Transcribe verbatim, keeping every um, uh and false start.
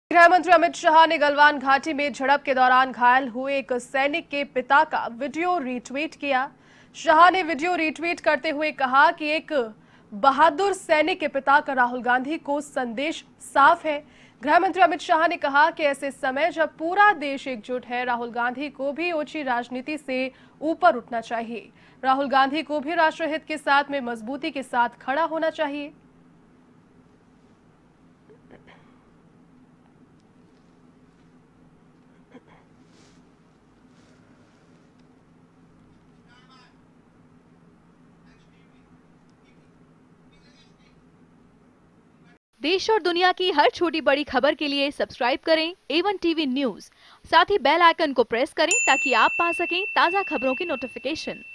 गृह मंत्री अमित शाह ने गलवान घाटी में झड़प के दौरान घायल हुए एक सैनिक के पिता का वीडियो रीट्वीट किया। शाह ने वीडियो रीट्वीट करते हुए कहा कि एक बहादुर सैनिक के पिता का राहुल गांधी को संदेश साफ है। गृह मंत्री अमित शाह ने कहा कि ऐसे समय जब पूरा देश एकजुट है, राहुल गांधी को भी ओछी राजनीति से ऊपर उठना चाहिए। राहुल गांधी को भी राष्ट्रहित के साथ में मजबूती के साथ खड़ा होना चाहिए। देश और दुनिया की हर छोटी बड़ी खबर के लिए सब्सक्राइब करें ए वन टीवी न्यूज़। साथ ही बेल आइकन को प्रेस करें ताकि आप पा सकें ताज़ा खबरों की नोटिफिकेशन।